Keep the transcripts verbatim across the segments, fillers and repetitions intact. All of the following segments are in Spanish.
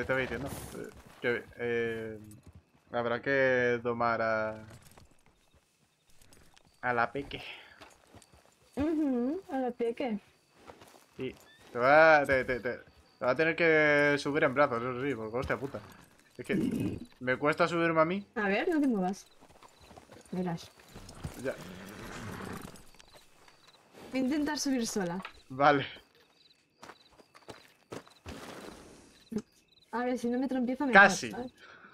te voy diciendo? Eh, que eh, habrá que domar a... A la peque. Uh-huh, a la peque. Sí. Te va, te, te, te, te va a tener que subir en brazos, eso sí, porque hostia puta. Es que me cuesta subirme a mí. A ver, no te muevas. Verás. Ya. Voy a intentar subir sola. Vale. A ver, si no me trompiezo mejor, Casi. ¿sabes?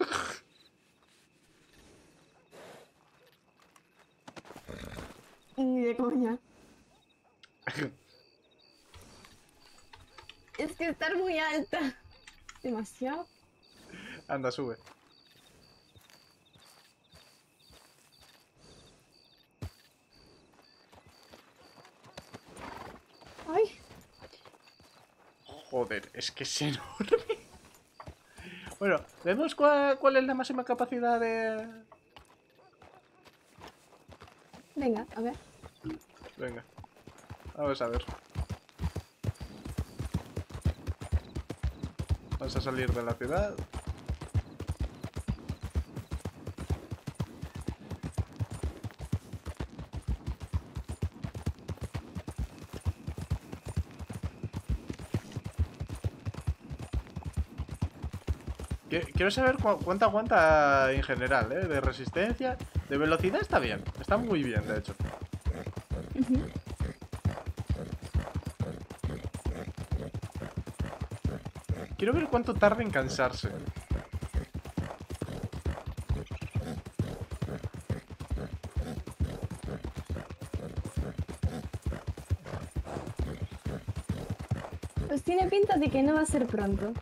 Ni de coña. Es que estar muy alta. Demasiado. Anda, sube. Ay. Joder, es que es enorme. Bueno, vemos cuál, cuál es la máxima capacidad de... Venga, a ver. Venga. Vamos a ver. Vamos a salir de la ciudad. Quiero saber cu cuánto aguanta en general, ¿eh? De resistencia. De velocidad está bien. Está muy bien, de hecho. Uh-huh. Quiero ver cuánto tarda en cansarse. Pues tiene pinta de que no va a ser pronto.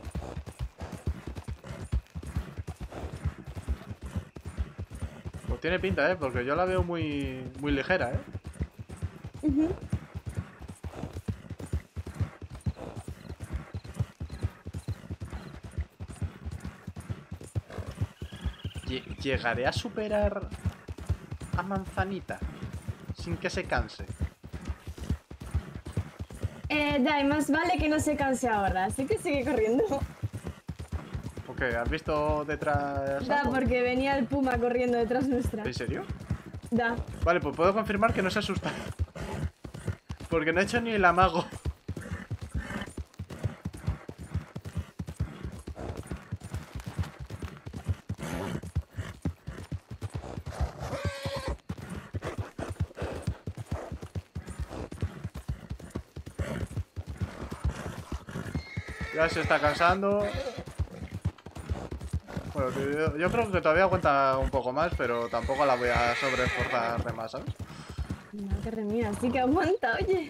Pues tiene pinta, ¿eh? Porque yo la veo muy, muy ligera, ¿eh? Uh-huh. ¿Llegaré a superar a Manzanita sin que se canse? Eh, Dai, más vale que no se canse ahora, así que sigue corriendo. Ok, ¿has visto detrás Da, algo? porque venía el puma corriendo detrás nuestra. ¿En serio? Da. Vale, pues puedo confirmar que no se asusta. Porque no he hecho ni el amago. Ya se está cansando. Bueno, yo, yo creo que todavía aguanta un poco más, pero tampoco la voy a sobreesforzar de más, ¿sabes? Madre mía, sí que aguanta, oye.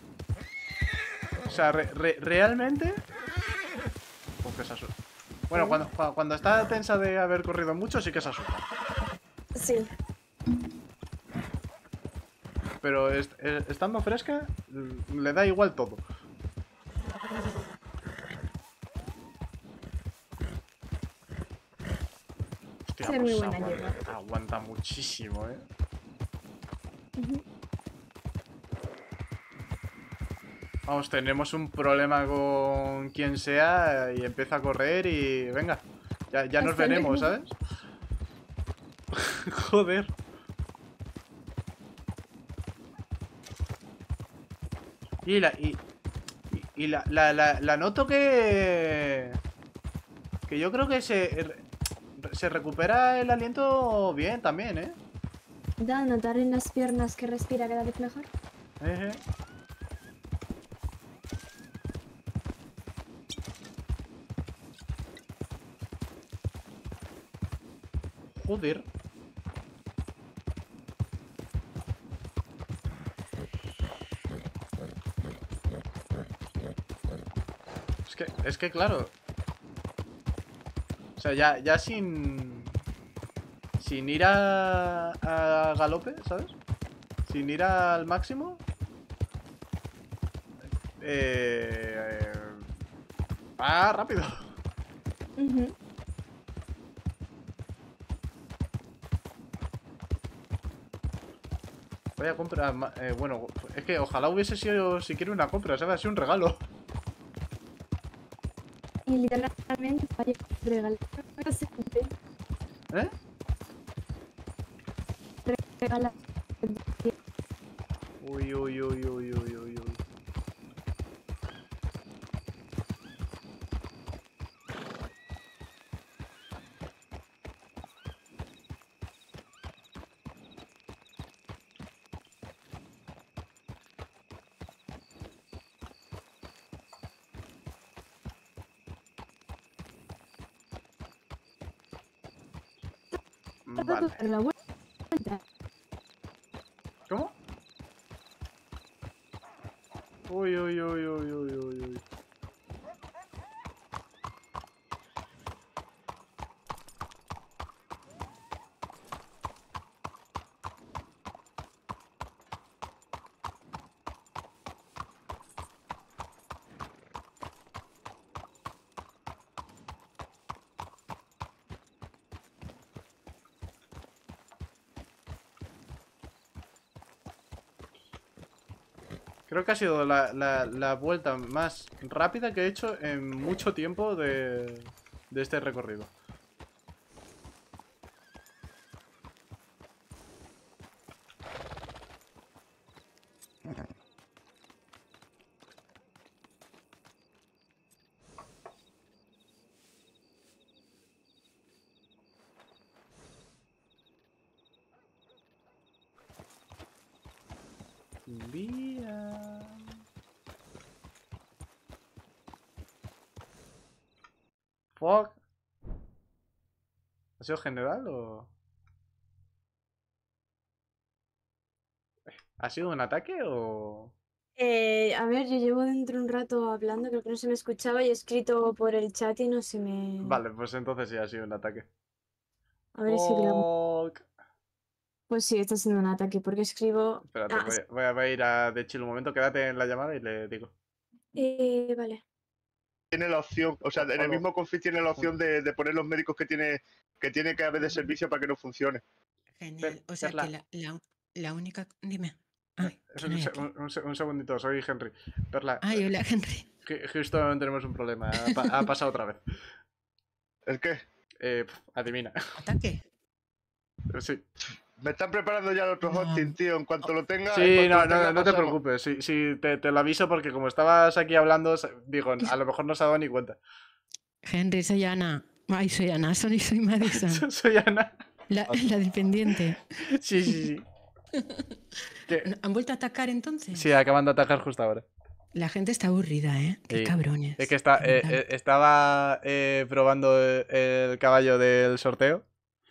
O sea, re, re, realmente... Uf, que se asusta. Bueno, cuando, cuando está tensa de haber corrido mucho, sí que se asusta. Sí. Pero est estando fresca, le da igual todo. Hostia, Ser muy pues buena aguanta, hierba. aguanta muchísimo, ¿eh? Uh-huh. Vamos, tenemos un problema con quien sea y empieza a correr y... Venga, ya, ya nos veremos, ¿sabes? Joder. Y la... Y, y, y la, la, la, la noto que... Que yo creo que se... Se recupera el aliento bien también, ¿eh? Da, notar en las piernas que respira cada vez mejor. Eh, eh. Joder. Es que, es que claro. O sea, ya, ya sin... Sin ir a, a galope, ¿sabes? Sin ir al máximo. Eh... eh ah, rápido. Uh-huh. Voy a comprar... Eh, bueno, es que ojalá hubiese sido siquiera una compra, ¿sabes? Ha sido un regalo. Y literalmente Realmente vaya a regalar. ¿Eh? Regala. Uy, uy, uy, uy, uy, uy, uy. Vale. Dar la vuelta. ¿Cómo? Uy, uy, uy, uy, uy, uy, uy. Creo que ha sido la, la, la vuelta más rápida que he hecho en mucho tiempo de, de este recorrido. Vía. Fuck. ¿Ha sido general o...? ¿Ha sido un ataque o...? Eh, a ver, yo llevo dentro un rato hablando, creo que no se me escuchaba y he escrito por el chat y no se me... Vale, pues entonces sí ha sido un ataque. A ver si lo... Fuck. Pues sí, está siendo un ataque, porque escribo... Espérate, Ah, voy, a- voy a, voy a ir a de chill un momento. Quédate en la llamada y le digo. eh, vale. Tiene la opción, o sea, en el Aló. mismo config tiene la opción de, de poner los médicos que tiene que tiene que haber de servicio para que no funcione. Genial. Per- O sea Perla. que la, la, la única. Dime. Ay, Es ¿quién un, hay se- aquí? un- un se- un segundito, soy Henry. Perla, Ay, hola, Henry. ju- justo tenemos un problema. Ha, pa- ha pasado otra vez. ¿El qué? Eh, pf, adivina. ¿Ataque? Sí, Me están preparando ya el otro No. hosting, tío. En cuanto lo tenga. en sí cuanto no, lo tenga, no, no te pasamos. preocupes. Sí, sí, te, te lo aviso porque como estabas aquí hablando, sa- digo, a lo mejor no se ha dado ni cuenta. Henry, soy Ana. Ay, soy Ana, soy, soy Madison. Soy Ana. La, la dependiente. Sí, sí, sí. ¿Qué? ¿Han vuelto a atacar entonces? Sí, acaban de atacar justo ahora. La gente está aburrida, ¿eh? Qué Sí. cabrones. Es que está, de eh, verdad. eh, estaba eh, probando el, el caballo del sorteo.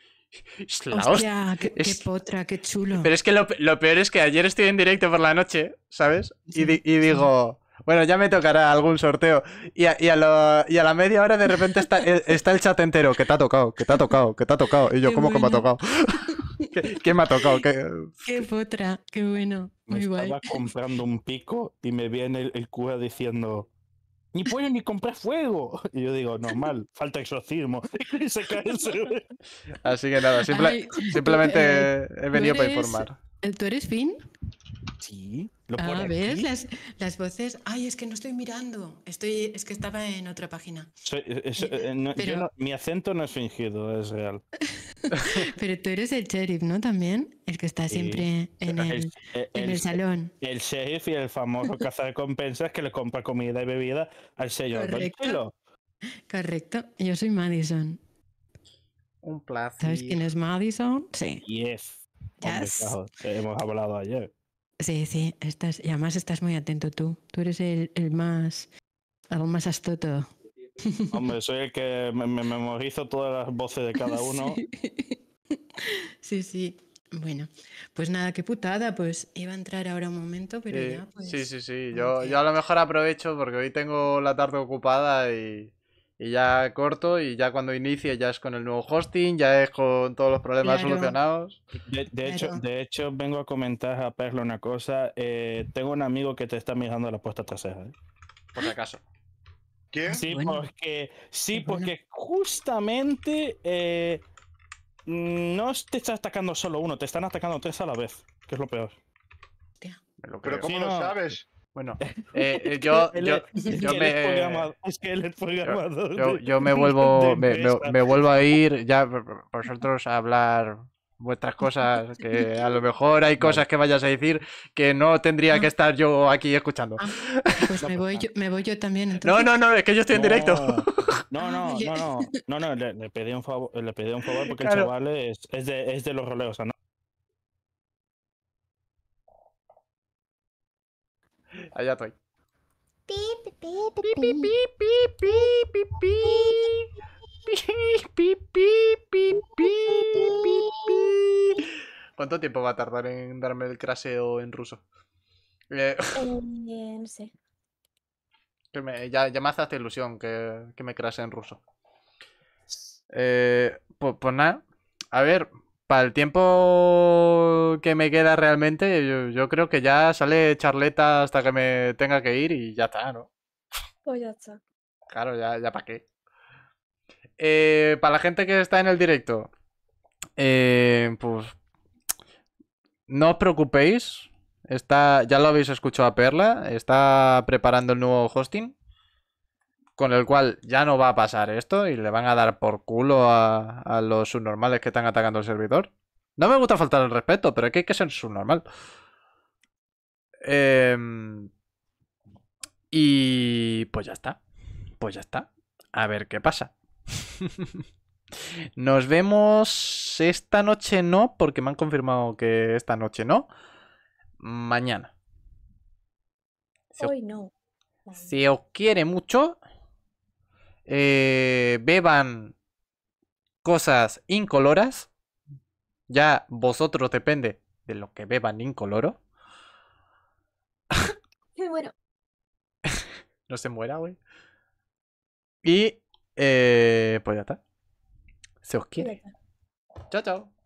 Es la hostia. Hostia, qué, qué es- potra, qué chulo. Pero es que lo, pe- lo peor es que ayer estoy en directo por la noche, ¿sabes? Sí, y, di- y sí. digo, bueno, ya me tocará algún sorteo. Y a, y a lo- y a la media hora de repente está, el- está el chat entero, que te ha tocado, que te ha tocado, que te ha tocado. Y yo, Qué ¿cómo que me ha bueno. tocado? ¿Qué, qué me ha tocado? ¿Qué- Qué potra, qué bueno. Me Muy guay. estaba comprando un pico y me viene el, el cura diciendo: ni puedo ni comprar fuego. Y yo digo, normal, falta exorcismo. Y se cae el cerebro. Así que nada, simple- Ay, tú, simplemente eh, he venido para eres- informar. Eh, ¿Tú eres Finn? Sí, lo Ah, pone ¿ves? aquí. Las, las voces. Ay, es que no estoy mirando. Estoy, es que estaba en otra página. Soy- es- eh, no, yo Pero- no- mi acento no es fingido, es real. Pero tú eres el sheriff, ¿no? También. El que está Sí. siempre en el, El, el- en el- el salón. el sheriff y el famoso cazarrecompensas que le compra comida y bebida al señor Don Correcto. Chilo. Correcto. Yo soy Madison. Un placer. ¿Sabes quién es Madison? Sí. Yes. Hombre, Yes. claro, hemos hablado ayer. Sí, sí. Estás, y además estás muy atento tú. Tú eres el, el más. Algo más astuto. Hombre, soy el que me, me memorizo todas las voces de cada uno. Sí, sí. Bueno, pues nada, qué putada. Pues iba a entrar ahora un momento, pero Sí, ya pues. sí, sí, sí. como Yo, que- yo a lo mejor aprovecho porque hoy tengo la tarde ocupada y, y ya corto y ya cuando inicie ya es con el nuevo hosting, ya es con todos los problemas Claro. solucionados. De, de hecho, Claro. de hecho, vengo a comentar a Perla una cosa. eh, tengo un amigo que te está mirando la puesta trasera. ¿eh? Por si acaso. ¿Quién? Sí, bueno. porque, sí, Qué bueno. porque justamente eh, no te está atacando solo uno, te están atacando tres a la vez, que es lo peor. Me lo ¿Pero creo. cómo Sí, lo no. sabes? Bueno, eh, eh, yo, Él yo, es, es yo que él es me... programador, es que él es programador Yo, de, yo me de vuelvo, me, me- empresa. me vuelvo a ir ya v- v- vosotros a hablar vuestras cosas, que a lo mejor hay cosas Vale. que vayas a decir que no tendría que Ah. estar yo aquí escuchando. Ah, pues No me pasa voy nada. yo, me voy yo también, No, entonces. no, no, es que yo estoy en directo. No, no, no, Oye. no, no, no, no, le, le pedí un favor, le pedí un favor porque Claro. el chaval es, es de, es de los roleos, o sea, no. Allá estoy. Pi, pi, pi, pi, Pi, pi, pi. pi, pi, pi, pi, pi. Pi, pi, pi, pi, pi, pi, pi. ¿Cuánto tiempo va a tardar en darme el craseo en ruso? Eh, Eh, no sé. que me- ya, ya me hace hasta ilusión que, que me crasee en ruso. Eh, pues, pues nada. A ver, para el tiempo que me queda realmente, yo, yo creo que ya sale charleta hasta que me tenga que ir y ya está, ¿no? Pues ya está. Claro, ya, ya para qué. Eh, para la gente que está en el directo, eh, pues no os preocupéis. Está, ya lo habéis escuchado a Perla. Está preparando el nuevo hosting. Con el cual ya no va a pasar esto. Y le van a dar por culo a, a los subnormales que están atacando el servidor. No me gusta faltar el respeto, pero es que hay que ser subnormal. Em, y pues ya está. Pues ya está. A ver qué pasa. Nos vemos esta noche no, porque me han confirmado que esta noche no. Mañana. Si os, Hoy no. si os quiere mucho, eh, beban cosas incoloras. Ya vosotros depende de lo que beban incoloro. Me muero. No se muera, güey. Y eh, pues ya está. Se os Ya quiere. está. Chao, chao.